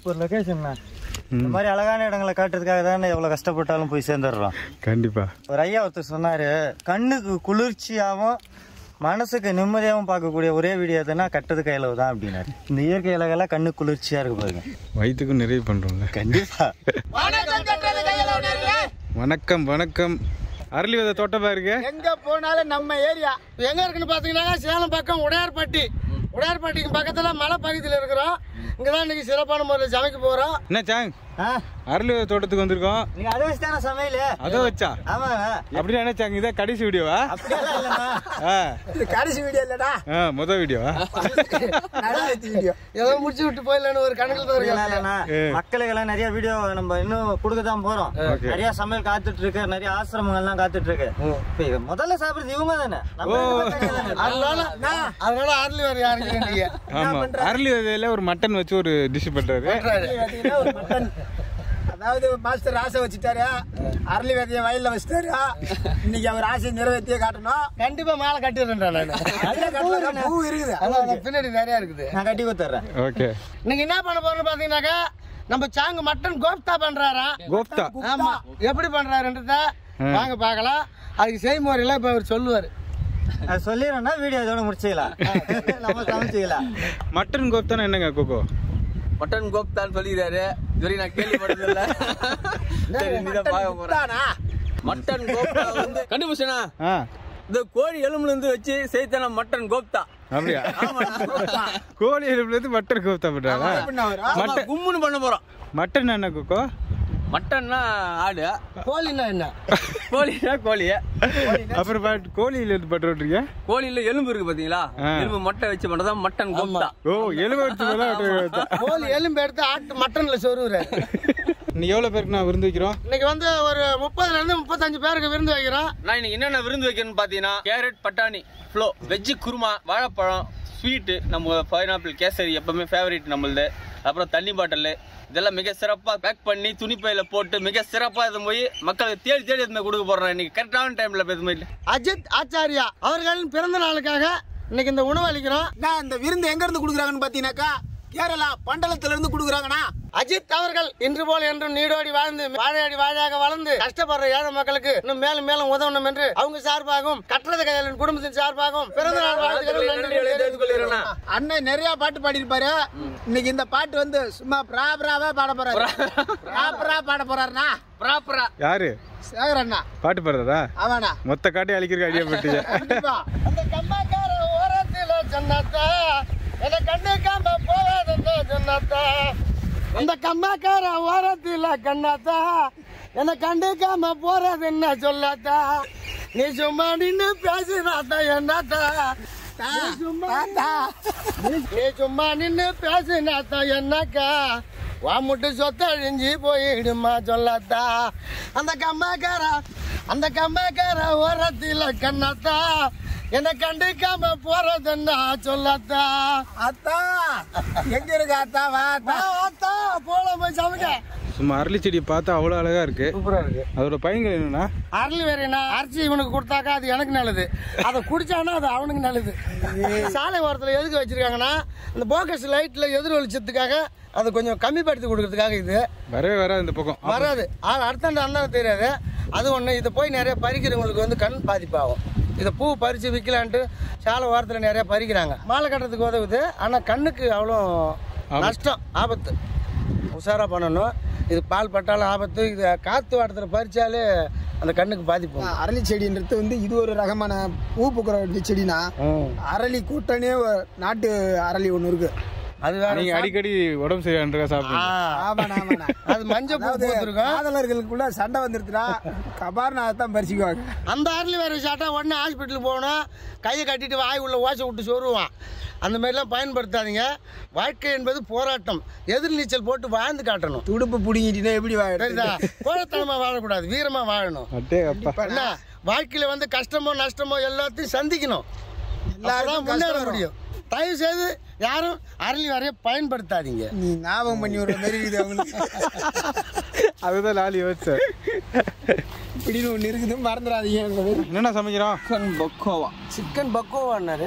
ஒரு லொகேஷன்ண்ணா இந்த மாதிரி அழகான இடங்களை காட்டுறதுக்காக தானே எவ்வளவு கஷ்டப்பட்டாலும் போய் சேர்ந்துடுறோம். கண்டிப்பா. ஒரு ஐயா ஒருத்தர் சொன்னாரு, கண்ணுக்கு குளிர்ச்சியாகவும் மனசுக்கு நிம்மதியாகவும் பார்க்கக்கூடிய ஒரே வீடியோ எதுனா கட்டது கையில தான் அப்படின்னாரு. இந்த இயற்கை இலகெல்லாம் கண்ணு குளிர்ச்சியா இருக்கு பாருங்க. வயிற்றுக்கும் நிறைய பண்றோம்ல. கண்டிப்பா. வணக்கம் வணக்கம். அரளி விதை தோட்டமா இருக்கு. எங்க போனாலும் நம்ம ஏரியா எங்க இருக்குன்னு பாத்தீங்கன்னா சேலம் பக்கம் உடையார்பட்டிக்கு பக்கத்துல மலை பகுதியில் இருக்கிறோம். இங்கதான் இன்னைக்கு சிறப்பான முறையில் சமைக்க போறோம். என்ன சாங் அரளி விதை தோட்டத்துக்கு வந்திருக்கோம். நீங்க அதை வச்சு தானே சமையல்? அதை வச்சா? ஆமாங்க. அப்படி நினைச்சாங்க. இதான் கடைசி வீடியோவா? கடைசி வீடியோ இல்லடா, முதல் வீடியோவா? ஏதோ முடிச்சு விட்டு போயிடலான்னு ஒரு கணக்கில் மக்களுக்கு எல்லாம் நிறைய வீடியோ நம்ம இன்னும் கொடுக்கதான் போறோம். நிறைய சமையல் காத்துட்டு இருக்கு, நிறைய ஆசிரமங்கள்லாம் காத்துட்டு இருக்கு. முதல்ல சாப்பிடுறது இவங்க தானே. அதனால அரளி விதை யாருக்கு? ஆமா, அரளி விதையில ஒரு மட்டன் வச்சு ஒரு டிஷ் பண்றாரு. அதாவது மாஸ்டர் ஆசை வச்சுட்டாரு, அரளி விதைய வயல்ல வச்சுட்டாரு. இன்னைக்கு அவர் ஆசையை நிறைவேற்றியே காட்டணும். கண்டிப்பா மாலை கட்டிடுறேன். பூ இருக்குது பின்னாடி நிறைய இருக்குது, நான் கட்டி கொடுத்துறேன். ஓகே. நீங்க என்ன பண்ண போறோம்னு பாத்தீங்கன்னாக்கா, நம்ம சாங்கு மட்டன் கோப்தா பண்றாரா? கோப்தா. ஆமா, எப்படி பண்றாருன்றத வாங்க பாக்கலாம். அதுக்கு செய்முறையில இப்ப அவர் சொல்லுவாரு. அது சொல்லிடுறோம்னா வீடியோ இதோட முடிச்சுக்கலாம், நம்ம சமைச்சுக்கலாம். மட்டன் கோப்தானா என்னங்க கோகோ? மட்டன் கோப்தான் சொல்லிடுறாரு. இதுவரை நான் கேள்விப்பட்டதில்லை. மட்டன் கோப்தா வந்து கண்டுபிடிச்சனா இந்த கோழி எலும்புல இருந்து வச்சு செய்தான மட்டன் கோப்தா. அப்படியா? கோழி எலும்புல இருந்து மட்டன் கோப்தா பண்றாங்க. கும்முன்னு பண்ண போறோம். மட்டன் என்ன கோகோ? மட்டன்னா ஆடு, கோழின்னா என்ன? கோழினா கோழி. அப்புறம் கோழியில இருந்து பண்றீங்க? கோழியில எலும்பு இருக்கு பாத்தீங்களா, எலும்பு மட்டை வச்சு பண்றதா மட்டன் கோப்தா. ஓ, எலும்பு எடுத்து கோழி எலும்பு எடுத்து ஆட்டு மட்டன்ல சொருவுற. இன்னைக்கு எவ்வளவு பேருக்கு நான் விருந்து வைக்கிறோம்? இன்னைக்கு வந்து ஒரு 30ல இருந்து 35 பேருக்கு விருந்து வைக்கிறோம். நான் இன்னைக்கு என்னென்ன விருந்து வைக்கிறேன்னு பாத்தீங்கன்னா, கேரட் பட்டாணி ஃப்ளோ, வெஜ்ஜு குருமா, வாழைப்பழம், ஸ்வீட்டு, நம்ம பைனாப்பிள் கேசரி எப்பவுமே ஃபேவரட் நம்மளது. அப்புறம் தண்ணி பாட்டில், இதெல்லாம் மிக சிறப்பா பேக் பண்ணி துணிப்பையில போட்டு மிக சிறப்பா இது போய் மக்களுக்கு தேடி தேடி இருந்து கொடுக்க போறேன். இன்னைக்கு கரெக்டான டைம்ல பேசும்போது அஜித் ஆச்சாரியா அவர்களின் பிறந்த நாளுக்காக இன்னைக்கு இந்த உணவு அளிக்கிறோம். இந்த விருந்து எங்க இருந்து கொடுக்குறாங்கன்னு பாத்தீங்கன்னாக்கா, கேரளா பண்டலத்துல இருந்து கொடுக்குறாங்கண்ணா. அஜித் அவர்கள் இன்று போல் என்றும் நீடோடி வாழ்ந்து வாழையடி வாழையாக வளர்ந்து கஷ்டப்படுற ஏழை மக்களுக்கு இன்னும் மேலும் மேலும் உதவணும் என்று அவங்க சார்பாகவும் கட்டுறது கையாளின் குடும்பத்தின் சார்பாகவும் பிறந்த நாள் வாழ்த்துக்கள். அண்ணன் நிறைய பாட்டு பாடியிருப்பாரு. இன்னைக்கு இந்த பாட்டு வந்து சும்மா ப்ராப்பராவே பாட போறாரு. ப்ராப்பரா பாட போறாருண்ணா. ப்ராப்பரா யாரு? சேகர் அண்ணா பாட்டு பாடுறதா? ஆமாண்ணா. மொத்த காட்டி அழிக்கிற ஐடியா போட்டீங்க. அந்த கம்மாக்கார ஓரத்தில சொன்னாத்தா, என்ன கண்டுக்காம போவாதா சொன்னாத்தா, அந்த கம்மாக்கார ஓரத்தில கண்ணாத்தா, என்ன கண்டுக்காம போறது என்ன சொல்லாத்தா, நீ சும்மா நின்னு பேசுறாத்தா என்னத்தா, நீ சும்மா நின்னு பேசுனாத்தா என்னக்கா, வாமுட்டு சொத்தழிஞ்சி போயிடுமா சொல்லாத்தா, அந்த கம்மாக்கார ஓரத்தில கண்ணாத்தா, என்ன கண்டுக்காம போறதுன்னா சொல்லாத்தா. அத்தா எங்க இருக்கு? அத்தா வாத்தா போல போய் சமைக்க. சும்மா அரளி செடியை பார்த்தா அவ்வளவு அழகா இருக்கு, சூப்பரா இருக்கு. அதோட பயன்கள் என்னன்னா, அரளி வேறனா அரிசி இவனுக்கு கொடுத்தாக்கா அது எனக்கு நல்லது, அதை குடிச்சானா அது அவனுக்கு நல்லது. சாலை ஓரத்துல எதுக்கு வச்சிருக்காங்கன்னா, இந்த போக்கஸ் லைட்ல எதிர் வெளிச்சத்துக்காக அதை கொஞ்சம் கம்மிப்படுத்தி கொடுக்கறதுக்காக. இது வரவே வராது, இந்த பக்கம் வராது. அடுத்தாண்டு அண்ணன் தெரியாது. அது ஒண்ணு. இதை போய் நிறைய பறிக்கிறவங்களுக்கு வந்து கண் பாதிப்பாகும். இதை பூ பறித்து விற்கலான்ட்டு சாலை ஓரத்தில் நிறைய பறிக்கிறாங்க. மாலை கட்டுறதுக்கு உதவுது, ஆனால் கண்ணுக்கு அவ்வளோ நஷ்டம், ஆபத்து. உஷாராக பண்ணணும். இது பால் பட்டாலும் ஆபத்து. இது காற்று வாட்டத்தில் பறித்தாலே அந்த கண்ணுக்கு பாதிப்பு. அரளி செடின்றது வந்து இது ஒரு ரகமான பூ பூக்கிற செடினா, அரளி கூட்டனே நாட்டு அரளி ஒன்று இருக்கு. அது நீங்க அடிக்கடி உடம்பு சரியா சாப்பிடுங்க. அது மஞ்சள் காதலர்களுக்குள்ள சண்டை வந்துருச்சுனா கபார்னா தான் பறிச்சுக்குவாங்க. அந்த அரளி வேற சாப்பிட்டா உடனே ஹாஸ்பிட்டலுக்கு போகணும், கையை கட்டிட்டு வாய் உள்ள ஓசை விட்டு சொருவான். அந்த மாதிரிலாம் பயன்படுத்தாதீங்க. வாழ்க்கை என்பது போராட்டம். எதிர்நீச்சல் போட்டு வாழ்ந்து காட்டணும். துடுப்பு பிடிங்கிட்டீங்கன்னா எப்படி வாழ? கோழத்தனமா வாழக்கூடாது, வீரமா வாழணும். என்ன வாழ்க்கையில வந்து கஷ்டமோ நஷ்டமோ எல்லாத்தையும் சந்திக்கணும், எல்லாரும் முன்னேற முடியும். தயவு செய்து யாரும் அரளி வரைய பயன்படுத்தாதீங்க. நீ ஞாபகம் பண்ணி விடுற மாதிரி இருக்குது அவங்களுக்கு. அதுதான் நாலு யோசிச்சேன். இப்படின்னு ஒண்ணு இருக்குது, மறந்துடாதீங்க. என்னென்ன சமைக்கிறோம்? சிக்கன் பக்கோவான்னாரு.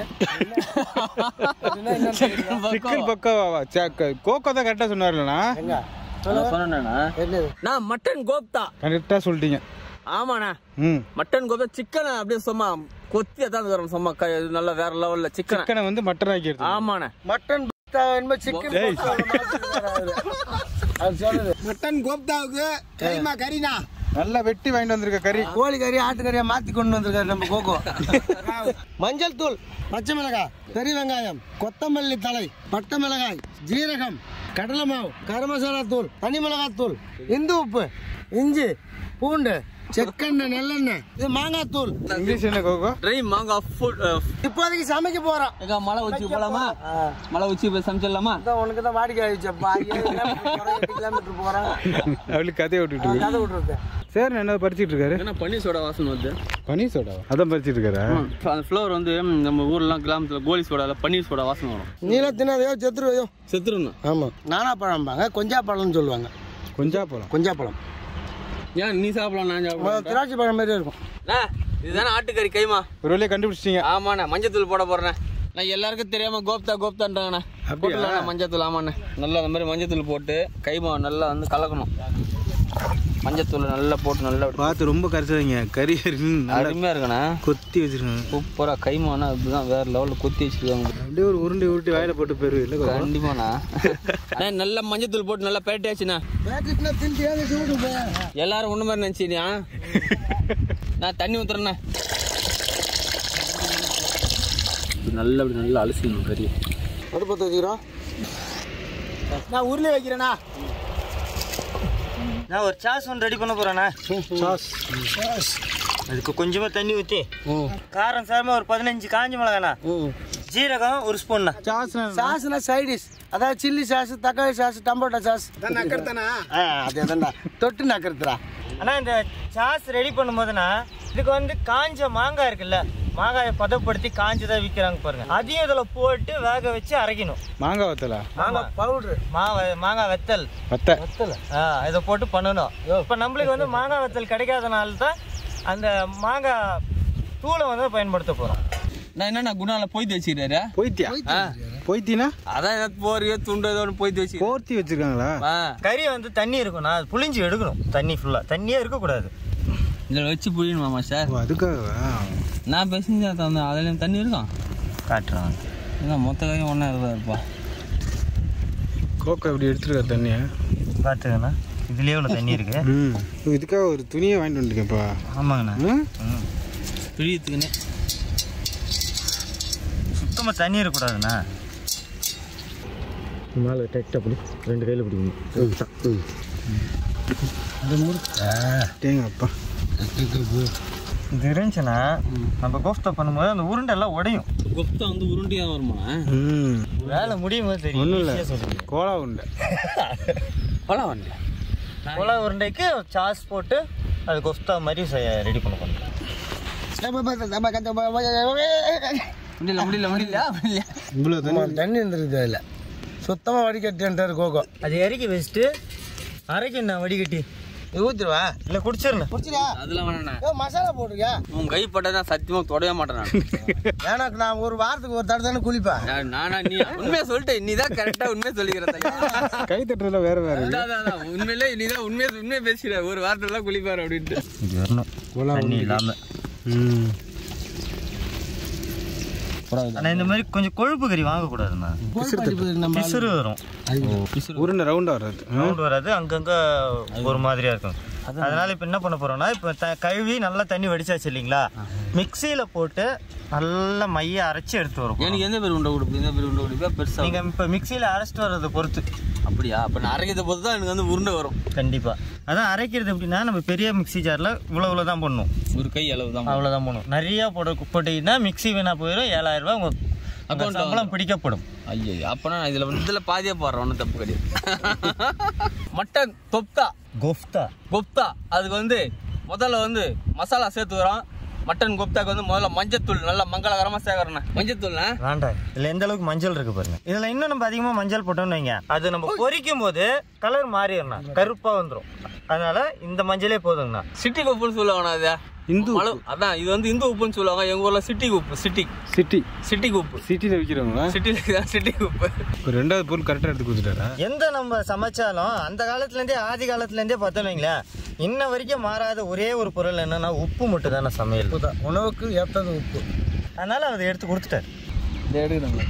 சிக்கன் பக்கோவா? கோகோ தான் கரெக்டா சொன்னார்லண்ணா. நான் மட்டன் கோப்தா கரெக்டா சொல்லிட்டீங்க. ஆமாண்ணா, மட்டன் கோப்தா. சிக்கனை அப்படியே சும்மா கொத்தி தான் வரும், சும்மா நல்லா வேற லெவல்ல சிக்கனை வந்து மட்டன் ஆக்கிடுது. ஆமாண்ணா, மட்டன் சிக்கன் மட்டன் கோப்தாவுக்கு கைமா கறினா நல்லா வெட்டி வாங்கிட்டு வந்திருக்க கறி. கோழி கறி ஆட்டுக்கறியா மாத்தி கொண்டு வந்திருக்காரு நம்ம கோகோ. மஞ்சள் தூள், பச்சை மிளகாய், பெரிய வெங்காயம், கொத்தமல்லி தழை, பட்டை மிளகாய், ஜீரகம், கடலை மாவு, கரம் மசாலா தூள், தனி மிளகாய் தூள், இந்து உப்பு, இஞ்சி, பூண்டு, செக்கெண்ணெய், நல்லெண்ணெய், இது மாங்காய் தூள். இங்கிலீஷ் என்ன கோகோ? ட்ரை மாங்காய் ஃபுட். இப்போதைக்கு சமைக்க போறோம். மலை உச்சி போலாமா? மலை உச்சி போய் சமைச்சிடலாமா? உனக்கு தான் வாடிக்கை ஆயிடுச்சப்பா. 8 கிலோமீட்டர் போறேன். அவளுக்கு கதையை விட்டுட்டு சார் என்ன பறிச்சிட்டு இருக்காரு? ஏன்னா பன்னீர் சோடா வாசனை வருது. பன்னீர் சோடா அதான் பறிச்சிட்டு இருக்காரு. அந்த ஃப்ளவர் வந்து நம்ம ஊர்லாம் கிராமத்துல கோலி சோடால பன்னீர் சோடா வாசனை வரும். நீல தின்னாதையோ செத்துருவோம். ஆமா, நானா பழம்பாங்க, கொஞ்சா பழம்னு சொல்லுவாங்க. கொஞ்சா பழம் ஏன் நீ சாப்பிடலாம், நான் சாப்பிடலாம். திராட்சை பழம் மாதிரி இருக்கும். இதுதானே ஆட்டுக்கறி கைமா. ஒரு வேலையை கண்டுபிடிச்சிட்டீங்க. ஆமாண்ணா, மஞ்சத்தூள் போட போறேன். நான் எல்லாருக்கும் தெரியாம கோப்தான்றாங்கண்ணா. மஞ்சத்தூள். ஆமாண்ணா, நல்லா அந்த மாதிரி மஞ்சத்தூள் போட்டு கைமா நல்லா வந்து கலக்கணும். மஞ்சத்தூள் நல்லா போட்டு நல்லா பார்த்து ரொம்ப கரைச்சாதீங்க. கறி அருமையா இருக்குண்ணா. கொத்தி வச்சிருக்காங்க சூப்பரா. கைமானா அப்படிதான் வேற லெவலில் கொத்தி வச்சிருக்காங்க. அப்படியே ஒரு உருண்டி வாயில போட்டு போயிரு. இல்லை கண்டிப்பாண்ணா. நல்லா மஞ்சத்தூள் போட்டு நல்லா பேட்டியாச்சுண்ணா. எல்லாரும் ஒண்ணு மாதிரி நினைச்சியா? நான் தண்ணி ஊத்துறேண்ணா. நல்லா அப்படி நல்லா அலசிக்கணும் கறி. அடுப்பத்தை வச்சுக்கிறோம். நான் உருளை வைக்கிறேண்ணா. நான் ஒரு சாஸ் ஒன்று ரெடி பண்ண போறேண்ணா. அதுக்கு கொஞ்சமா தண்ணி ஊற்றி காரம் சாரமா ஒரு 15 காஞ்ச மிளகாண்ணா, ஜீரகம் ஒரு ஸ்பூன். சாஸ்னா சைடிஷ், அதாவது சில்லி சாஸ், தக்காளி சாஸ், டொமேட்டோ சாஸ். அதே தான்டா தொட்டு நக்கறதுடா. ஆனால் இந்த சாஸ் ரெடி பண்ணும்போதுண்ணா இதுக்கு வந்து காஞ்ச மாங்காய் இருக்குல்ல, மாங்காயை பதப்படுத்தி காஞ்சதான் விற்கிறாங்க பாருங்க. அதையும் இதில் போட்டு வேக வச்சு அரைக்கணும். மாங்காய் வத்தலா? மாங்காய் பவுடர், மாங்காய் வெத்தல். இதை போட்டு பண்ணணும். இப்போ நம்மளுக்கு வந்து மாங்காய் வெத்தல் கிடைக்காதனால தான் அந்த மாங்காய் தூளை வந்து பயன்படுத்த போகிறோம். நான் என்னண்ணா குணால போய்த்து வச்சுக்கிறாரு. போய்த்தினா அதான் போறியோ துண்டு ஏதோ போய்த்து வச்சு போர்த்தி வச்சிருக்காங்களா? கறி வந்து தண்ணி இருக்கும்ண்ணா, அது புளிஞ்சு எடுக்கணும். தண்ணி ஃபுல்லாக தண்ணியே இருக்கக்கூடாது. இதில் வச்சு புழியணுமாமா சார்? அதுக்காக நான் பேசிஞ்சா தந்தேன். அதில் தண்ணி இருக்கும் காட்டுறேன். ஏன்னா மொத்த காயும் ஒன்றா இருப்பா. கோக்கா இப்படி எடுத்துருக்கா தண்ணியை பார்த்துக்கண்ணா. இதுலேயே உள்ள தண்ணி இருக்கு. இதுக்காக ஒரு துணியை வாங்கிட்டு வந்துருக்கேன்ப்பா. ஆமாங்கண்ணா. பிழியத்துக்குன்னே சுத்தமாக தண்ணி இருக்கக்கூடாதுண்ணா. மேலே டெக்ட் அப்படி 2 கையில் பிடிக்கணும். தேங்கப்பா இது இருந்துச்சுன்னா நம்ம கோஃப்தா பண்ணும்போது அந்த உருண்டை எல்லாம் உடையும். கோஃப்தா வந்து உருண்டையாக வருமா? வேலை முடியும் போது தெரியும். ஒன்றும் இல்லை, கோலா உருண்டை. கோலா உருண்டைக்கு சாஸ் போட்டு அது கோஃப்தா மாதிரி ரெடி பண்ண போகிறோம். தண்ணி இருந்துருக்கு. அதில் சுத்தமாக வடிகட்டின்ட்டாரு கோகோ. அது இறக்கி வச்சுட்டு அரைக்கண்ணா வடிகட்டி ஊத்துருவா இல்லை குடிச்சிருண்ணா. அதெல்லாம் வேணா மசாலா போட்டுருக்கா. உன் கை பட்டதான் சத்தியமா தொடவே மாட்டேன். எனக்கு நான் ஒரு வாரத்துக்கு ஒரு தடவை தானே குளிப்பேன். நானா நீ உண்மையை சொல்லிட்டு நீ தான் கரெக்டா உண்மையை சொல்லிக்கிற. கை தட்டுறதுல வேற உண்மையிலே நீ தான் உண்மையை பேசிக்கிற. ஒரு வாரத்துல குளிப்பாரு அப்படின்ட்டு இது வரணும் தண்ணி இல்லாம. ஆனா இந்த மாதிரி கொஞ்சம் கொழுப்பு கறி வாங்கக்கூடாதுண்ணா. பிசுறு வரும். உருண்டை ரவுண்ட் வராது, அங்கங்க ஒரு மாதிரியா இருக்கும். அதனால இப்ப என்ன பண்ண போறோம்னா, இப்ப கழுவி நல்லா தண்ணி வடிச்சாச்சு இல்லைங்களா, மிக்சியில போட்டு நல்லா மைய அரைச்சி எடுத்து வரும். எனக்கு எந்த பேர் உண்டை கொடுப்பு, எந்த பேர் உண்டை கொடுப்பா பெருசா? நீங்க இப்ப மிக்சியில அரைச்சிட்டு வர்றதை பொறுத்து. அப்படியா? அப்ப நான் அரைக்கிறத பொறுத்து தான் எனக்கு வந்து உருண்டை வரும். கண்டிப்பா. அதான் அரைக்கிறது எப்படின்னா, நம்ம பெரிய மிக்சி ஜார்ல இவ்வளவுதான் பண்ணணும். ஒரு கை அளவு தான், அவ்வளவுதான் பண்ணணும். நிறைய போட்டீங்கன்னா மிக்சி வீணா போயிடும். 7000 ரூபாய் உங்க அக்கௌண்ட் சம்பளம் பிடிக்கப்படும். ஐயோ, அப்பனா இதுல பாதியா போடுறேன். ஒன்றும் தப்பு கிடையாது. மட்டன் கோப்தா அதுக்கு வந்து முதல்ல வந்து மசாலா சேர்த்துக்கிறோம். மட்டன் கோப்தாக்கு வந்து முதல்ல மஞ்சத்தூள் நல்லா மங்களகரமா சேர்க்கறேன். மஞ்சத்தூள் வேண்டாம், இதுல எந்த அளவுக்கு மஞ்சள் இருக்கு பாருங்க. இதுல இன்னும் நம்ம அதிகமா மஞ்சள் போட்டோம்னு வைங்க, அது நம்ம பொரிக்கும் போது கலர் மாறிடணும், கருப்பா வந்துடும். அதனால இந்த மஞ்சளே போதுங்கண்ணா. சிட்டிக்கு உப்புன்னு சொல்லுவாங்கண்ணா. அது இந்து அதான் இது வந்து இந்து உப்புன்னு சொல்லுவாங்க. எங்க ஊர்ல சிட்டிக்கு உப்பு. சிட்டிக்கு உப்பு சிட்டியில் விற்கிறவங்களா? சிட்டில தான் சிட்டிக்கு உப்பு. ஒரு 2வது பொருள் கரெக்டாக எடுத்து கொடுத்துட்டாரா? எந்த நம்ம சமைச்சாலும் அந்த காலத்துலேருந்தே ஆதி காலத்துலேருந்தே பார்த்தோம் வைங்களேன், இன்ன வரைக்கும் மாறாத ஒரே ஒரு பொருள் என்னன்னா உப்பு மட்டும் தானே சமையல். உணவுக்கு ஏற்றது உப்பு. அதனால அதை எடுத்து கொடுத்துட்டாரு. இதை எடுக்கிறாங்க.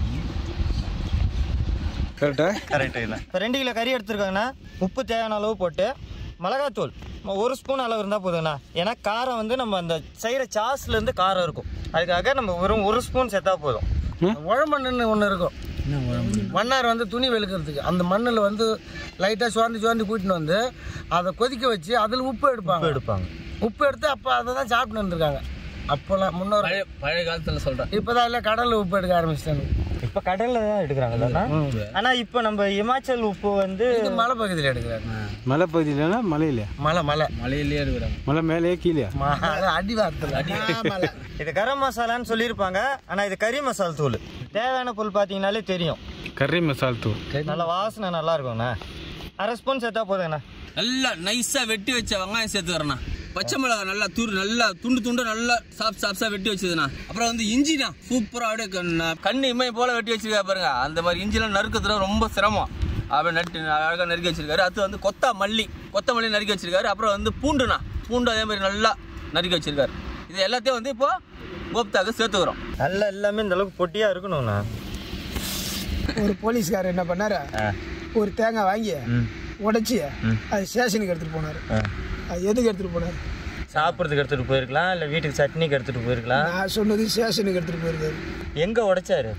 கரெக்டு. இப்போ 2 கிலோ கறி எடுத்துருக்காங்கன்னா உப்பு தேவையான அளவு போட்டு மிளகாத்தூள் 1 ஸ்பூன் அளவு இருந்தால் போதுங்கண்ணா. ஏன்னா காரம் வந்து நம்ம அந்த செய்கிற சாஸ்லேருந்து காரம் இருக்கும். அதுக்காக நம்ம வெறும் 1 ஸ்பூன் சேர்த்தா போதும். உழமண்ணுன்னு ஒன்று இருக்கும். மன்னார் வந்து துணி வெளுக்கிறதுக்கு அந்த மண்ணில் வந்து லைட்டாக சுவாண்டி கூட்டின்னு வந்து அதை கொதிக்க வச்சு அதில் உப்பு எடுப்பாங்க. உப்பு எடுத்து அப்போ அதை தான் சாப்பிட்டு வந்துருக்காங்க. அப்போல்லாம் முன்னோர் பழைய காலத்தில் சொல்கிறேன். இப்போதான் இல்லை கடலில் உப்பு எடுக்க ஆரம்பிச்சிட்டாங்க. இப்போ கடலில் தான் எடுக்கிறாங்கல்ல. ஆனால் இப்போ நம்ம இமாச்சல் உப்பு வந்து மலை பகுதியில் எடுக்கிறாங்க. மலை பகுதியிலனா மலையில? மலையிலேயே எடுக்கிறாங்க. மலை மேலேயே கீழே அடிவாரத்தில். இது கரம் மசாலான்னு சொல்லியிருப்பாங்க. ஆனால் இது கறி மசால் தூள். தேவையான பொருள் பார்த்தீங்கன்னாலே தெரியும். கறி மசால் தூள் நல்லா வாசனை நல்லா இருக்கும்ண்ணா. 1/2 ஸ்பூன் சேர்த்தா போதுங்கண்ணா. நல்லா நைஸாக வெட்டி வச்ச வெங்காயம் சேர்த்துக்கிறேண்ணா. பச்சை மிளகா நல்லா நல்லா துண்டு நல்லா சாப்ஸா வெட்டி வச்சதுண்ணா. அப்புறம் வந்து இஞ்சிண்ணா சூப்பராக அப்படியே கண்ணு இம்மை போல வெட்டி வச்சிருக்கா பாருங்க. அந்த மாதிரி இஞ்சிலாம் நறுக்கிறதுல ரொம்ப சிரமம். அப்படியே அழகாக நறுக்கி வச்சிருக்காரு. அது வந்து கொத்தமல்லி நறுக்கி வச்சிருக்காரு. அப்புறம் வந்து பூண்டு அதே மாதிரி நல்லா நறுக்கி வச்சிருக்காரு. இது எல்லாத்தையும் வந்து இப்போ கோப்தாக்கு சேர்த்துக்கிறோம். நல்லா எல்லாமே இந்த அளவுக்கு பொட்டியாக இருக்கணும்ண்ணா. ஒரு போலீஸ்காரர் என்ன பண்ணாரு, ஒரு தேங்காய் வாங்கி உடைச்சி அது ஸ்டேஷனுக்கு எடுத்துகிட்டு போனார். அது எதுக்கு எடுத்துகிட்டு போனார்? சாப்பிட்றதுக்கு எடுத்துகிட்டு போயிருக்கலாம், இல்லை வீட்டுக்கு சட்னிக்கு எடுத்துகிட்டு போயிருக்கலாம். நான் சொன்னது ஸ்டேஷனுக்கு எடுத்துகிட்டு போயிருக்காரு. எங்கே உடைச்சாரு?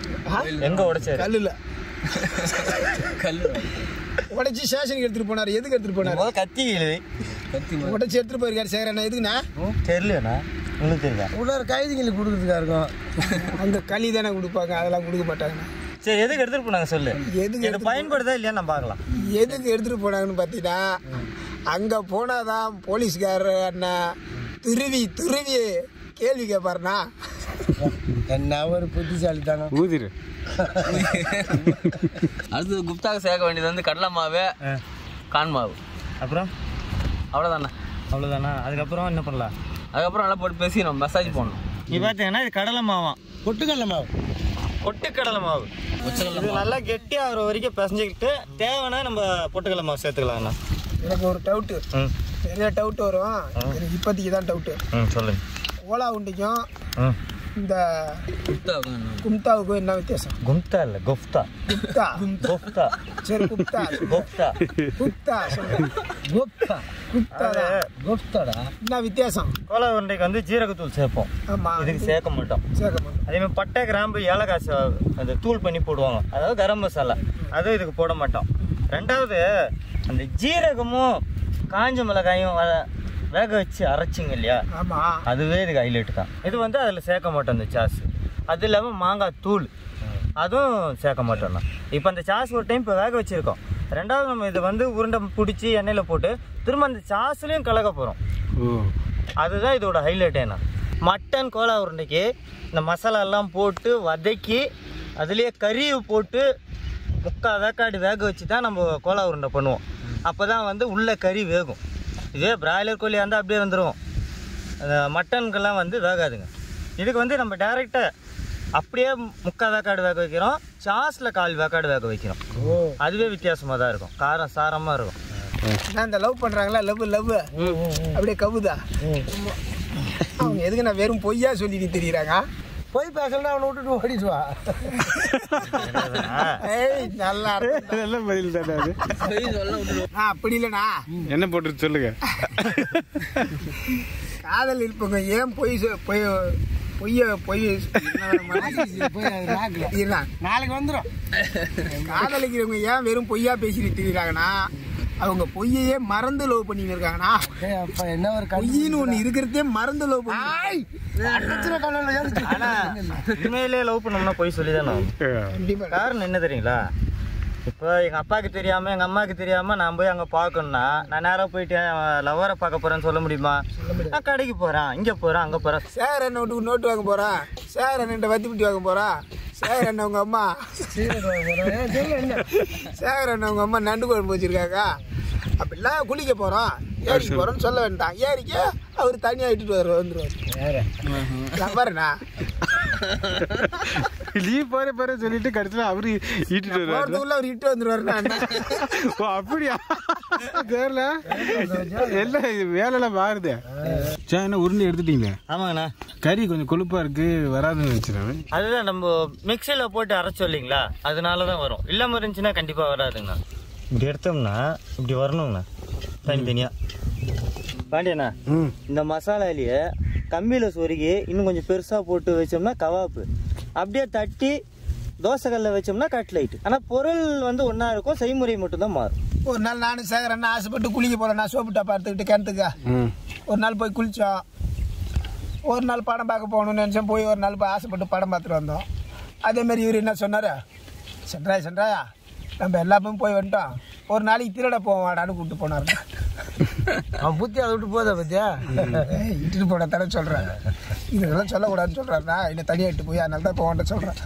கல்லு உடைச்சி ஸ்டேஷனுக்கு எடுத்துகிட்டு போனார். எதுக்கு எடுத்துகிட்டு போனார்? கத்தி உடைச்சி எடுத்துகிட்டு போயிருக்காரு. சேரண்ணா எதுக்குண்ணா தெரியலண்ணா. உங்களுக்கு தெரியுதா? உள்ளார கைதிங்களுக்கு கொடுக்குறதுக்கா இருக்கும். அங்கே களி தானே கொடுப்பாங்க, அதெல்லாம் கொடுக்க மாட்டாங்கண்ணா. சரி, எதுக்கு எடுத்துகிட்டு போனாங்க சொல்லு. எதுக்கு பயன்படுதா இல்லையா நம்ம பார்க்கலாம். எதுக்கு எடுத்துகிட்டு போனாங்கன்னு பார்த்தீங்கன்னா, அங்கே போனாதான் போலீஸ்காரர் அண்ணா துருவி கேள்வி கேட்பாருண்ணா. என்ன ஒரு புத்திசாலி தானே. ஊதிரு. அடுத்தது குப்தாக்கு சேர்க்க வேண்டியது வந்து கடலை மாவு, கான் மாவு. அப்புறம் அவ்வளோதானா? அதுக்கப்புறம் என்ன பண்ணலாம்? அதுக்கப்புறம் நல்லா போட்டு பேசிக்கணும், மசாஜ் பண்ணணும். இது பார்த்தீங்கன்னா இது கடலை மாவாம். பொட்டுக்கடலை மாவு. இது நல்லா கெட்டியாக ஆகிற வரைக்கும் பிசைஞ்சிக்கிட்டு தேவைன்னா நம்ம பொட்டுக்கடலை மாவு சேர்த்துக்கலாங்கண்ணா. எனக்கு ஒரு டவுட்டு, நிறைய டவுட் வரும். எனக்கு இப்போதைக்கு தான் டவுட்டு. சொல்லுங்க. ஓலா உண்டிக்கும் இந்த கும்தாவுக்கும் என்ன வித்தியாசம்? கும்தா இல்லை, குப்தா. சரி, குப்தாடா. என்ன வித்தியாசம்? கோலா உருண்டைக்கு வந்து ஜீரகத்தூள் சேர்ப்போம். ஆமாம், இதுக்கு சேர்க்க மாட்டோம். அதே மாதிரி பட்டை, கிராம்பு, ஏலக்காய் அந்த தூள் பண்ணி போடுவாங்க. அதாவது கரம் மசாலா, அதுவும் இதுக்கு போட மாட்டோம். 2வது அந்த ஜீரகமும் காஞ்ச மிளகாயும் வேக வச்சு அரைச்சிங்க இல்லையா, அதுவே இதுக்கு ஹைலைட் தான். இது வந்து அதில் சேர்க்க மாட்டோம் இந்த சாஸ். அது இல்லாமல் மாங்காய் தூள் அதுவும் சேர்க்க மாட்டோம்ண்ணா. இப்போ அந்த சாஸ் ஒரு டைம் இப்போ வேக வச்சுருக்கோம். 2வது நம்ம இதை வந்து உருண்டை பிடிச்சி எண்ணெயில் போட்டு திரும்ப அந்த சாஸ்லேயும் கலக்க போகிறோம். அதுதான் இதோட ஹைலைட். ஏன்னா மட்டன் கோலா உருண்டைக்கு இந்த மசாலாலாம் போட்டு வதக்கி அதுலேயே கறியை போட்டு 3/4 வேக்காடு வேக வச்சு தான் நம்ம கோலா உருண்டை பண்ணுவோம். அப்போ தான் வந்து உள்ள கறி வேகும். இதே பிராய்லர் கோழியாக இருந்தால் அப்படியே வந்துடும். மட்டனுக்கெல்லாம் வந்து வேகாதுங்க. இதுக்கு வந்து நம்ம டைரெக்டாக அப்படியே 3/4 வேக்காடு வேக வைக்கிறோம், சாஸில் 1/4 வேக்காடு வேக வைக்கிறோம். அதுவே வித்தியாசமாக தான் இருக்கும், காரம் சாரமாக இருக்கும். நான் இந்த லவ் பண்ணுறாங்களா, லவ் அப்படியே கவுதா. அவங்க எதுக்கு நான் வெறும் பொய்யா சொல்லிட்டு தெரியுறாங்க. போய் பேசலாம், அவனை விட்டுட்டு ஓடிடுவா. நல்லா நல்ல பதில் தானே அது. அப்படி இல்லைண்ணா, என்ன போட்டு சொல்லுங்க. காதல் இருப்பவங்க ஏன் நாளைக்கு வந்துடும். காதலிக்கிறவங்க ஏன் வெறும் பொய்யா பேசிட்டு இருக்கிறாங்கன்னா, அவங்க பொய்யையே மறந்து லவ் பண்ணிட்டு இருக்காங்கன்னா, என்ன ஒரு பொய்யின்னு ஒண்ணு இருக்கிறதே மறந்து லவ் பண்ணி உண்மையிலே லவ் பண்ணோம்னா பொய் சொல்லிதானே. காரணம் என்ன தெரியுங்களா? இப்போ எங்கள் அப்பாவுக்கு தெரியாமல் எங்கள் அம்மாவுக்கு தெரியாமல் நான் போய் அங்கே பார்க்கணுன்னா நான் நேராக போயிட்டு லவ்வரை பார்க்க போகிறேன்னு சொல்ல முடியுமா? நான் கடைக்கு போகிறேன், இங்கே போகிறேன், அங்கே போகிறேன். சார் என்ன வீட்டுக்கு நோட்டு வாங்க போகிறேன், சார் என்ன வத்தி பிட்டி வாங்க போகிறேன், சார் என்ன உங்கள் அம்மா, சார் என்ன உங்கள் அம்மா நண்டு குழம்பு வச்சுருக்காங்க, அப்படிலாம் குளிக்க போறோம் ஏரிக்கு போறோம்னு சொல்ல வேண்டாம். ஏரிக்கு அவர் தனியா இட்டுட்டு வந்துருவாரு. பாருண்ணா லீவ் போற சொல்லிட்டு கடைசியில அவரு இட்டுட்டு வருவாரு. அவர் இட்டு வந்துருவாரு. ஓ அப்படியா? தெரியல எல்லாம் வேலைலாம் மாறுது. என்ன உருண்டை எடுத்துட்டீங்க? ஆமாங்கண்ணா. கறி கொஞ்சம் கொழுப்பா இருக்கு வராதுன்னு வச்சுருவேன். அதுதான் நம்ம மிக்சியில் போட்டு அரைச்சோம் இல்லைங்களா, அதனாலதான் வரும். இல்லாம இருந்துச்சுன்னா கண்டிப்பா வராதுங்கண்ணா. இப்படி எடுத்தோம்னா இப்படி வரணுங்கண்ணா தனித்தனியா. பாண்டியண்ணா இந்த மசாலாலேயே கம்மியில் சொருகி இன்னும் கொஞ்சம் பெருசாக போட்டு வச்சோம்னா கவாப்பு, அப்படியே தட்டி தோசைக்கல்ல வச்சோம்னா கட்லைட்டு. ஆனால் பொருள் வந்து ஒன்றா இருக்கும், செய்முறை மட்டும்தான் மாறும். ஒரு நாள் நானும் சேகரன் ஆசைப்பட்டு குளிக்க போகிறேன். நான் சோப்பு டப்பா எடுத்துக்கிட்டு கிணத்துக்கு ஒரு நாள் போய் குளித்தோம். ஒரு நாள் படம் பார்க்க போகணும்னு நினச்சோம். போய் ஒரு நாள் போய் ஆசைப்பட்டு படம் பார்த்துட்டு வந்தோம். அதேமாரி இவர் என்ன சொன்னார், சென்றாயா நம்ம எல்லாமே போய் வந்துட்டோம், ஒரு நாளைக்கு திருட போவோம் வாடான்னு கூப்பிட்டு போனார். அவன் புத்தி அதை விட்டு போதா பத்தியா இட்டுட்டு போன தர சொல்கிறேன். இதெல்லாம் சொல்லக்கூடாதுன்னு சொல்கிறாருண்ணா. என்னை தனியாக இட்டு போய் அதனால தான் போவான்ட்டு சொல்கிறேன்.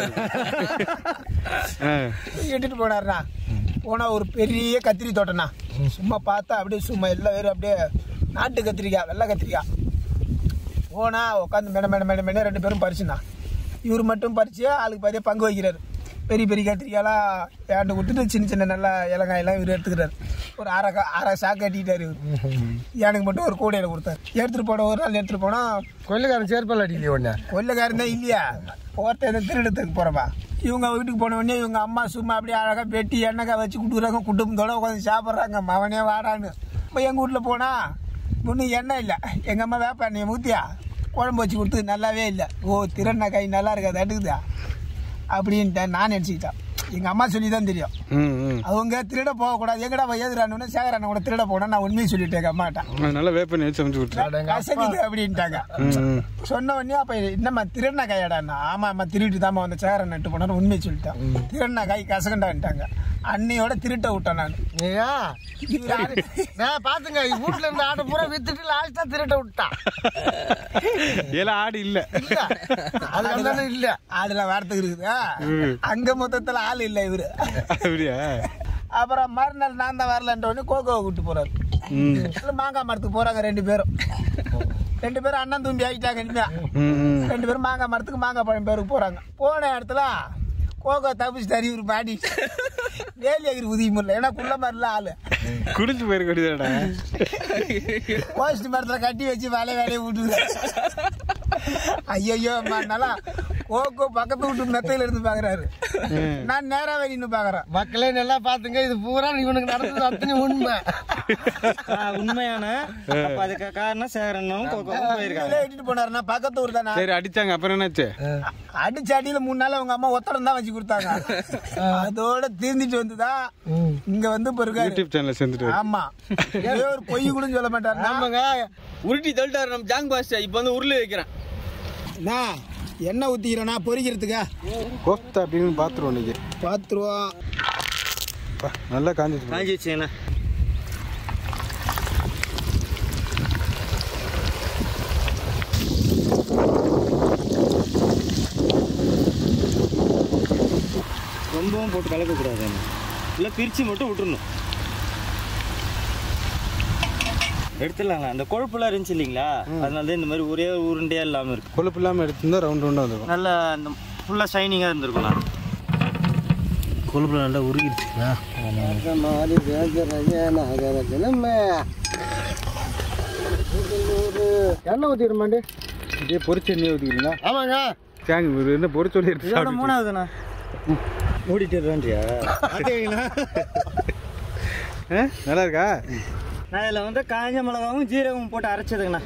இட்டுட்டு போனார்ண்ணா. போனால் ஒரு பெரிய கத்திரி தோட்டம்ண்ணா. சும்மா பார்த்தா அப்படியே சும்மா எல்லா பேரும் அப்படியே நாட்டு கத்திரிக்காய், வெள்ளை கத்திரிக்காய். போனால் உட்காந்து மென 2 பேரும் பறிச்சுண்ணா. இவர் மட்டும் பறிச்சு ஆளுக்கு பாதியாக பங்கு வைக்கிறாரு. பெரிய பெரிய கத்திரிக்காயெல்லாம் ஏண்டு கொடுத்துட்டு சின்ன சின்ன நல்லா இலங்காயெல்லாம் இவர் எடுத்துக்கிறாரு. ஒரு அரை சாக்கு கட்டிக்கிட்டாரு இவர். எனக்கு மட்டும் ஒரு கூடையில் கொடுத்தாரு. எடுத்துகிட்டு போன ஒரு நாள் எடுத்துகிட்டு போனால் கொள்ளைக்காரன் சேர்ப்பால் அடிக்கலையே ஒன்று. கொள்ளைக்காரன் தான் இல்லையா, ஒருத்தர் திருடத்துக்கு போகிறப்பா. இவங்க வீட்டுக்கு போன உடனே இவங்க அம்மா சும்மா அப்படியே அழகாக வெட்டி எண்ணெய் வச்சு கொடுக்குறாங்க. குடும்பத்தோட உட்காந்து சாப்பிட்றாங்க. மவனே வாடான்னு. இப்போ எங்கள் வீட்டில் போனால் ஒன்றும் எண்ணெய் இல்லை. எங்கள் அம்மா வேப்ப எண்ணெயை ஊற்றியா குழம்பு வச்சு கொடுத்து நல்லாவே இல்லை. ஓ திருண்ணா காய் நல்லா இருக்காது அடுக்குதா அப்படின்ட்டு நான் நினச்சிக்கிட்டேன். எங்கள் அம்மா சொல்லி தான் தெரியும். அவங்க திருட போகக்கூடாது. எங்கடா ஏதுறானு சேகரான கூட திருட போனா நான் உண்மையை சொல்லிட்டேன் எங்கள் அம்மாட்டேன். நல்லா வேப்ப நெச்சு சமைச்சு கொடுத்தாங்க அப்படின்ட்டாங்க. சொன்ன உடனே அப்போ என்னம்மா திருண்ணா காயாடாண்ணா? ஆமாம்மா திருட்டு தாம்மா வந்து சேகரன் நட்டு போனான்னு உண்மையை சொல்லிட்டேன். திருண்ணா காய் கசகண்டான்ட்டாங்க. அன்னையோட திருட்ட விட்டேன் நான். பாத்துங்க வீட்டுல இருந்து ஆடு பூரா வித்துட்டு லாஸ்டா திருட்ட விட்டான். ஏலாம் ஆடு இல்ல, அது இல்ல. ஆடுல வாரத்துக்கு இருக்குதா? அங்க மொத்தத்துல ஆள் இல்ல இவரு. அப்படியா? அப்புறம் மறுநாள் நான் தான் வரலன்ற உடனே கோகோவை கூட்டு போறாரு. மாங்காய் மரத்துக்கு போறாங்க 2 பேரும். 2 பேரும் அண்ணன் தூம்பி ஆகிட்டாங்க. இனிமையா 2 பேரும் மாங்காய் மரத்துக்கு மாங்காய் பழம் பேருக்கு போறாங்க. போன இடத்துல கோகோ தப்பிச்சுட்டாரு. இவரு மாடி வேலையாகிரு உதவி முடியல. ஏன்னா குள்ள மாதிரிலாம் ஆளு குடிச்சு போயிருக்கா. போஸ்ட் மரத்துல கட்டி வச்சு வேலையை விட்டுருக்க. ஐயோ அம்மானால கோகோ பக்கத்து வீட்டு மெத்தையில இருந்து பாக்குறாரு. நான் நேரா நின்று பாக்குறேன். மக்களே நல்லா பாத்துங்க, இது பூரா இவனுக்கு நடந்தது அத்தனை உண்மை. உண்மையான அதுக்கு காரணம் சேகரனும் இட்டுட்டு போனாருன்னா பக்கத்து ஊர் தானே. சரி அடிச்சாங்க. அப்புறம் என்னாச்சு? அடிச்ச அடியில 3 நாள் அவங்க அம்மா ஒத்தடம் தான் வச்சு கொடுத்தாங்க. அதோட தீர்ந்துட்டு வந்துதான் இங்க வந்து யூடியூப் சேனல்ல சேர்ந்துட்டு. ஆமா ஒரு பொய் கூட சொல்ல மாட்டாரு. ஆமாங்க உருட்டி தள்ளிட்டாரு நம்ம ஜாங் பாஸ்டர். இப்ப வந்து உருளி வைக்கிறேன். எண்ணெய் ஊத்திக்கிறேன்னா பொரிக்கிறதுக்கா கோஃப்தா அப்படின்னு பாத்துருவோம். இன்னைக்கு பாத்துருவோம். நல்லா காஞ்சிச்சுண்ணா. ரொம்பவும் போட்டு கலக்கக்கூடாது, இல்லை பிரித்து மட்டும் விட்டுருணும். எடுத்துடலாங்களா? அந்த கொழுப்புலாம் இருந்துச்சு இல்லைங்களா, அதனால தான் இந்த மாதிரி ஒரே உருண்டையாக இல்லாமல் இருக்குது. கொழுப்பு இல்லாமல் எடுத்துருந்தா ரவுண்ட் ரவுண்டாக வந்துருக்கும். நல்லா அந்த ஃபுல்லாக ஷைனிங்காக இருந்திருக்கும்ண்ணா. கொழுப்புல நல்லா உருகிடுச்சுங்களா. எண்ணெய் ஊற்றிடுமாண்டி. இதே பொரிச்சு எண்ணெய் ஊற்றிக்கிறீங்களா? ஆமாங்க. தேங்க என்ன பொரிச்சு சொல்லி இதோட 3ஆவதுண்ணா. மூடிட்டுறேன்றியா? நல்லா இருக்கா? நான் இதில் வந்து காஞ்ச மிளகாவும் ஜீரகமும் போட்டு அரைச்சதுங்கண்ணா.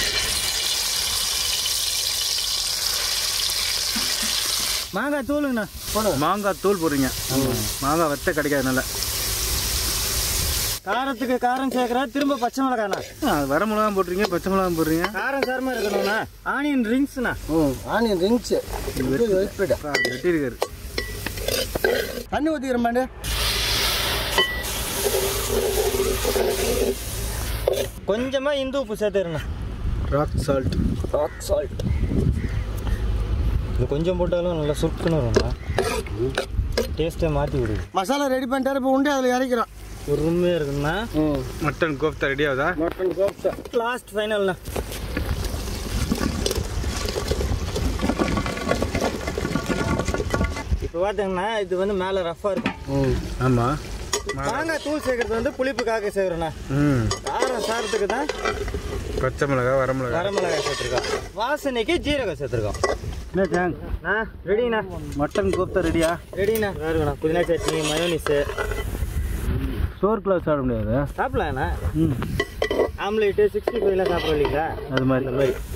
மாங்காய் தூளுங்கண்ணா. மாங்காய் தூள் போடுறீங்க. மாங்காய் வத்த கிடைக்காது. நல்லா காரத்துக்கு காரம் சேர்க்குறா. திரும்ப பச்சை மிளகாண்ணா. வர மிளகாவும் போடுறீங்க, பச்சை மிளகாவும் போடுறீங்க. காரம் சாரமாக இருக்கணும்ண்ணா. ஆனியன் ரிங்ஸ்ண்ணா. ஆனியன் ரிங்ஸ் வெட்டி இருக்காரு. தண்ணி ஊற்றிக்கிறமாண்டு. கொஞ்சமாக இந்து உப்பு சேர்த்துருண்ணா. Rock salt. இது கொஞ்சம் போட்டாலும் நல்லா சுருக்குன்னு வரும்ண்ணா. டேஸ்ட்டை மாற்றி விடுது. மசாலா ரெடி பண்ணிட்டாரு. இப்போ உண்டு அதில் இறக்கிறோம். ஒரு உண்மையாக இருக்குண்ணா. மட்டன் கோப்தா ரெடி ஆகுதா? மட்டன் கோப்தா லாஸ்ட் ஃபைனல்ண்ணா. இப்போ பார்த்தீங்கன்னா இது வந்து மேலே ரஃப்பாக இருக்கும். ஆமாம். மாங்காய் தூள் சேர்க்கறது வந்து புளிப்புக்காக சேர்க்குறோண்ணா. காரம் சாரத்துக்கு தான் பச்சை மிளகாய் வரமிளகாய் சேர்த்துருக்கோம். வாசனைக்கு ஜீரகம் சேர்த்துருக்கோம். என்ன ஜாங்? ரெடிண்ணா. மட்டன் கோப்தா ரெடியா? ரெடிண்ணா. இருக்குண்ணா. புதினா சட்னி, மயோனிஸு. சோறு கிளாஸ் சாப்பிட முடியாது. சாப்பிடலாண்ணா. ஆம்லேட்டு 65 சாப்பிட்றோம் இல்லைங்களா, அது மாதிரி. அந்த மாதிரி.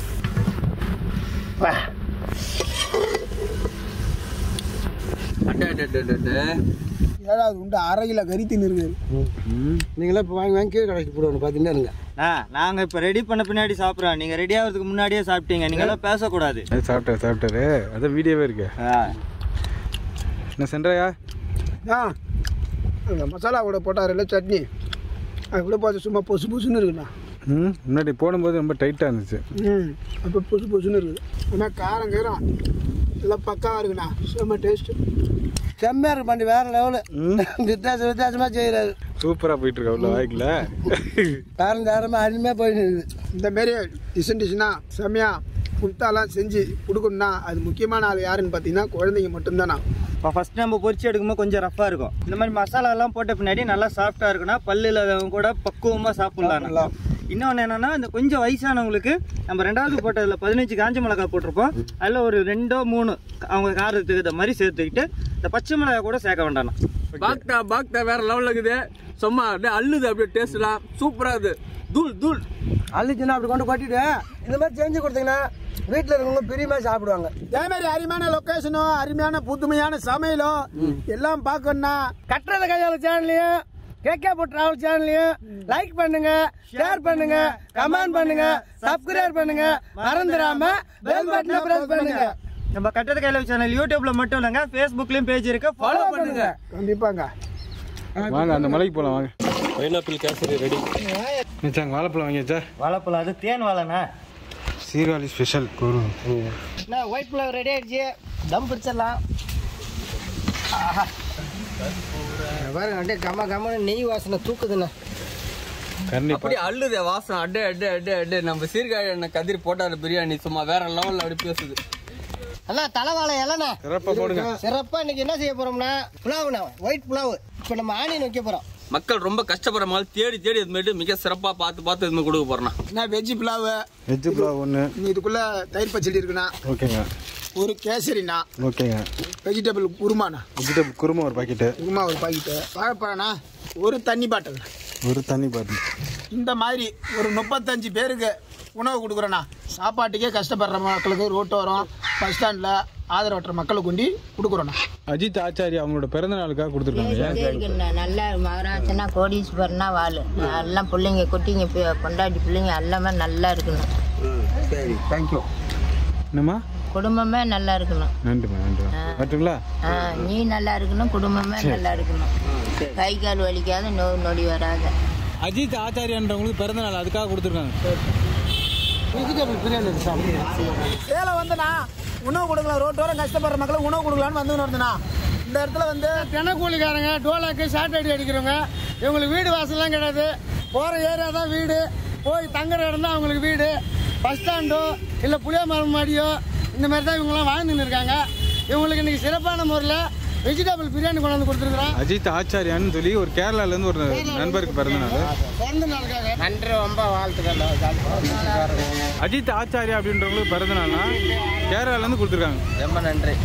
ஏழாவது உண்டு 1/2 கிலோ கறி தின்னு இருக்குது. நீங்களாம் இப்போ வாங்கி கீழே கடைக்கு போடுவோம் பார்த்தீங்கன்னா இருங்க. நாங்கள் இப்போ ரெடி பண்ண பின்னாடி சாப்பிட்றோம். நீங்கள் ரெடி ஆகிறதுக்கு முன்னாடியே சாப்பிட்டீங்க. நீங்களாம் பேசக்கூடாது. சாப்பிட்டாரு அதான் வீடியோவே இருக்கு. என்ன சென்றாயா? அந்த மசாலா கூட போட்டாரில்ல சட்னி, அது கூட பார்த்து சும்மா பொசு பொசுன்னு இருக்குண்ணா. முன்னாடி போடும்போது ரொம்ப டைட்டாக இருந்துச்சு. அப்போ பொசு பொசுன்னு இருக்குது. ஆனால் காரம் கீரம் எல்லாம் பக்காவாக இருக்குண்ணா. செம்ம டேஸ்ட்டு, செம்மையாக இருக்கு பாண்டி. வேற லெவலு. வித்தியாசமாக செய்கிறாரு. சூப்பராக போயிட்டு இருக்கா உள்ள வாய்க்கில். காரம் தாரமாக அருமையாக போயிட்டு இருக்குது. இந்தமாரி டிஷ்னா செம்மையாக குப்தாலாம் செஞ்சு கொடுக்கணும்னா அது முக்கியமான ஆள் யாருன்னு பார்த்தீங்கன்னா குழந்தைங்க மட்டும்தானா. இப்போ ஃபஸ்ட் நம்ம பொரிச்சு எடுக்கும்போது கொஞ்சம் ரஃப்பாக இருக்கும். இந்த மாதிரி மசாலாலாம் போட்ட பின்னாடி நல்லா சாஃப்டாக இருக்குன்னா பல்லில் கூட பக்குவமாக சாப்பிட்லாம். இன்னொன்று என்னென்னா, இந்த கொஞ்சம் வயசானவங்களுக்கு நம்ம 2வது போட்டதில் 15 காஞ்ச மிளகா போட்டிருப்போம். அதில் ஒரு 2 3 அவங்க காரத்துக்கு இந்த மாதிரி சேர்த்துக்கிட்டு இந்த பச்சை மிளகா கூட சேர்க்க வேண்டாம். பாக்தா வேற லெவலில் இருக்குது. சும்மா அப்படியே அள்ளுது, அப்படியே டேஸ்ட்லாம் சூப்பராக இருக்குது. தூள் அள்ளிச்சுன்னா அப்படி கொண்டு கொட்டிட்டு இந்த மாதிரி செஞ்சு கொடுத்தீங்கன்னா வீட்டில் இருக்கவங்க பிரியமாக சாப்பிடுவாங்க. இதே மாதிரி அருமையான லொக்கேஷனோ அருமையான புதுமையான சமையலோ எல்லாம் பார்க்கணும்னா கட்டுறது கையாள சேனல்லையும் கேகேபுட் டிராவல் சேனல்லையும் லைக் பண்ணுங்க, ஷேர் பண்ணுங்க, கமெண்ட் பண்ணுங்க, சப்ஸ்கிரைப் பண்ணுங்க, மறந்துடாம பெல் பட்டனை பிரஸ் பண்ணுங்க. நம்ம கட்டது கையில் சேனல் யூடியூப்ல மட்டும் இல்லைங்க, ஃபேஸ்புக்லயும் பேஜ் இருக்கு, ஃபாலோ பண்ணுங்க. கண்டிப்பாங்க. வாங்க அந்த மலைக்கு போகலாம். வாங்க. Pineapple kesari ready. நிச்சாங்க வாழைப்பழம் வாங்கியாச்சா? வாழைப்பழம் அது தேன் வாழைண்ணா. சீர்காழி ஸ்பெஷல் குரு. ஒயிட் ஃப்ளவர் ரெடி ஆயிடுச்சு. தம் பிடிச்சிடலாம். பாருங்க அப்படியே கம்ம நெய் வாசனை தூக்குதுண்ணா. அப்படியே அள்ளுதே வாசனை. அட்டே நம்ம சீர்காழி எண்ணெய் கதிர் போட்டாரு பிரியாணி சும்மா வேற லெவலில் அப்படி பேசுது. அண்ணா தலைவாழை இலைண்ணா சிறப்பாக போடுங்க. சிறப்பாக இன்னைக்கு என்ன செய்ய போறோம்னா புலாவுண்ணா, ஒயிட் புலாவு. இப்போ நம்ம ஆனியன் வைக்க போறோம். மக்கள் ரொம்ப கஷ்டப்படுற மாதிரி தேடி இது மாதிரி மிக சிறப்பாக பார்த்து இது மாதிரி கொடுக்க போறேன்னா. என்ன வெஜ்ஜு புலாவு ஒன்று. இதுக்குள்ள தயிர் பச்சடி இருக்குண்ணா. ஓகேங்க. ஒரு கேசரிண்ணா. ஓகேங்க. வெஜிடபிள் குருமாண்ணா. வெஜிடபிள் குருமா ஒரு பாக்கெட்டு. குருமா ஒரு பாக்கெட்டு. வாழைப்பழம்ண்ணா. ஒரு தண்ணி பாட்டில். இந்த மாதிரி ஒரு 35 பேருக்கு உணவு கொடுக்குறோண்ணா. சாப்பாட்டுக்கே கஷ்டப்படுற மக்களுக்கு, ரோட்டோரம், பஸ் ஸ்டாண்டில் ஆதரவற்ற மக்களுக்கு கொண்டு கொடுக்குறோண்ணா. அஜித் ஆச்சாரி அவங்களோட பிறந்த நாளுக்காக கொடுத்துருக்காங்க. நல்லா மகராஜனா கோடீஸ்வரனா வாழ் எல்லாம் பிள்ளைங்க குட்டிங்க பொண்டாட்டி பிள்ளைங்க எல்லாமே நல்லா இருக்கணும். சரி, தேங்க்யூ. என்னம்மா? குடும்பமே நல்லா இருக்கணும். நன்றிம்மா. நீ நல்லா இருக்கணும், குடும்பமே நல்லா இருக்கணும். கை கால் வலிக்காத, நொடி வராத. அஜித் ஆச்சாரியன்றவங்களுக்கு பிறந்த நாள் அதுக்காக கொடுத்துருக்காங்க. சேலம் வந்துண்ணா உணவு கொடுக்கலாம். ரோட்டோரம் கஷ்டப்படுற மக்களுக்கு உணவு கொடுக்கலான்னு வந்துண்ணா. இந்த இடத்துல வந்து தினக்கூலிக்காரங்க, டோலாக்கு, ஷார்ட் அடி அடிக்கிறவங்க, இவங்களுக்கு வீடு வாசல்லாம் கிடையாது. போகிற ஏரியா தான் வீடு, போய் தங்குற இடம் தான் அவங்களுக்கு வீடு. பஸ் ஸ்டாண்டோ இல்லை புளிய மரம் மாடியோ இந்த மாதிரி தான் இவங்கெல்லாம் வாழ்ந்துன்னு இருக்காங்க. இவங்களுக்கு இன்னைக்கு சிறப்பான முறையில் வெஜிடபிள் பிரியாணி கொண்டாந்து கொடுத்துருக்குறோம். அஜித் ஆச்சாரியான்னு சொல்லி ஒரு கேரளாலேருந்து ஒரு நண்பருக்கு பிறந்த நாளுக்காக நன்றி, ரொம்ப வாழ்த்துக்கள். அஜித் ஆச்சாரியா அப்படின்றவங்களுக்கு பிறந்த நாள்னா கேரளாலேருந்து கொடுத்துருக்காங்க. ரொம்ப நன்றி,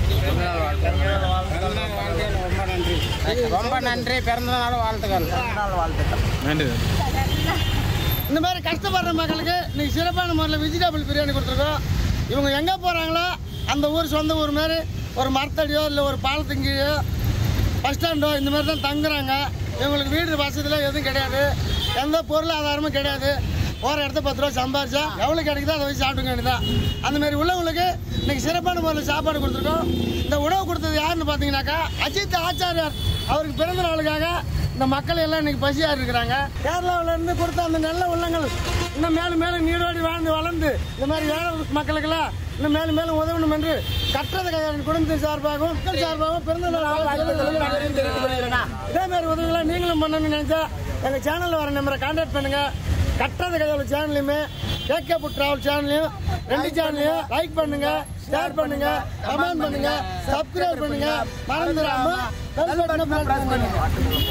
ரொம்ப நன்றி. பிறந்த நாள் வாழ்த்துக்கள். நன்றி. இந்த மாதிரி கஷ்டப்படுற மக்களுக்கு இன்னைக்கு சிறப்பான முறையில் வெஜிடபிள் பிரியாணி கொடுத்துருக்கோம். இவங்க எங்கே போகிறாங்களோ அந்த ஊர் சொந்த ஊர் மாதிரி ஒரு மரத்தடியோ இல்லை ஒரு பாலத்துங்கீழோ பஸ் ஸ்டாண்டோ இந்த மாதிரி தான் தங்குறாங்க. இவங்களுக்கு வீடு வசதியில் எதுவும் கிடையாது, எந்த பொருளாதாரமும் கிடையாது. போகிற இடத்த 10 ரூபா சம்பாரிச்சா எவ்வளோ கிடைக்குதோ அதை வச்சு சாப்பிட்டுக்க வேண்டியதான். அந்தமாரி உள்ளவங்களுக்கு இன்றைக்கி சிறப்பான முறையில் சாப்பாடு கொடுத்துருக்கோம். இந்த உணவு கொடுத்தது யாருன்னு பார்த்தீங்கன்னாக்கா அஜித் ஆச்சாரியார். அவருக்கு பிறந்த நாளுக்காக இந்த மக்கள் எல்லாம் இன்றைக்கி பசியாக இருக்கிறாங்க. கேரளாவிலேருந்து கொடுத்த அந்த நல்ல உள்ளங்கள் இன்னும் மேலும் மேலும் நீரோடி வாழ்ந்து வளர்ந்து இந்த மாதிரி ஏழை மக்களுக்கெல்லாம் இன்னும் மேலும் மேலும் உதவணும் என்று கட்டுறது கையாளின் குடும்பத்தின் சார்பாகவும் மக்கள் சார்பாகவும் பிறந்த நாள் இதே மாதிரி உதவிகளாக நீங்களும் பண்ணணும்னு நினைச்சா எங்கள் சேனலில் வர நம்பரை கான்டாக்ட் பண்ணுங்க. கட்டுறது கையாளி சேனல்லையுமே கேகே டிராவல் சேனலையும் 2 சேனலையும் லைக் பண்ணுங்க, ஷேர் பண்ணுங்க, கமெண்ட் பண்ணுங்க, சப்ஸ்கிரைப் பண்ணுங்க, மறந்துடாம பெல் பட்டனை பிரஸ் பண்ணுங்க.